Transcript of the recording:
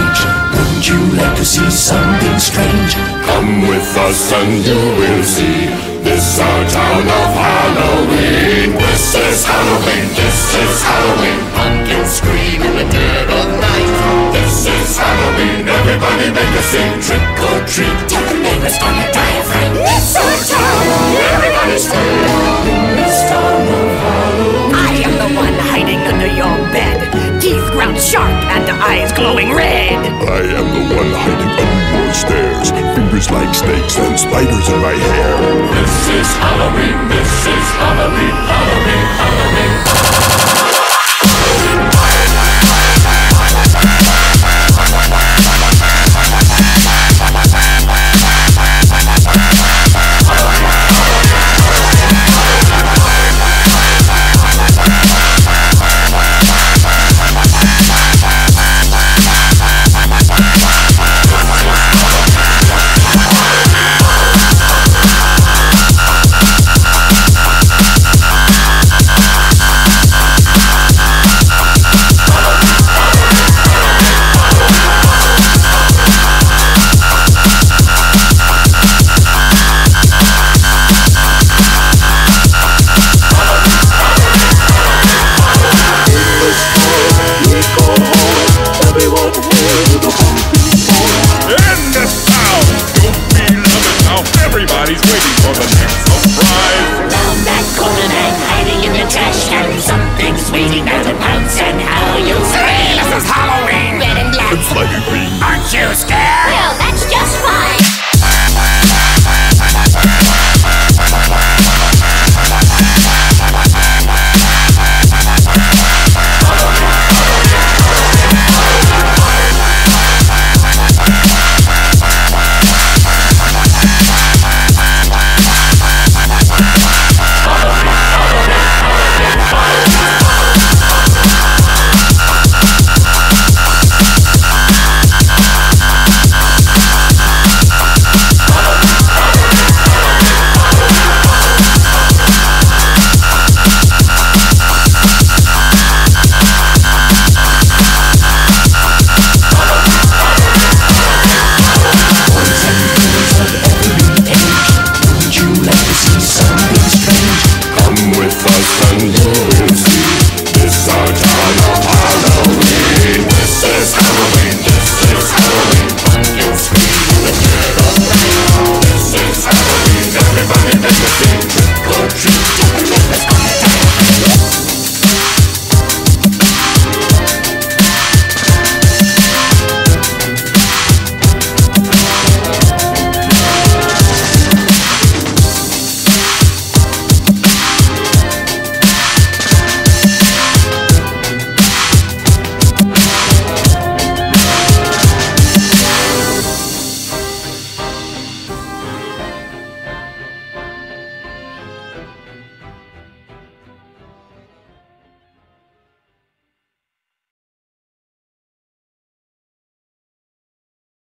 age. Wouldn't you like to see something strange? Come with us and you will see. This our town of Halloween. This is Halloween, this is Halloween. Pumpkins scream in the dead of night. This is Halloween, everybody make a scene. Trick or treat, tell the neighbors on the diaphragm. This our town, everybody's free. In this town of Halloween. I am the one hiding under your bed, teeth ground sharp and eyes glowing red. I am the one hiding under your stairs, fingers like snakes and spiders in my hair. This is Halloween, this is Halloween, Halloween, Halloween. Everybody's waiting for the next surprise. Round that corner and hiding in the trash can, something's waiting there to pounce, and how you'll scream. This is Halloween. Red and black. It's like a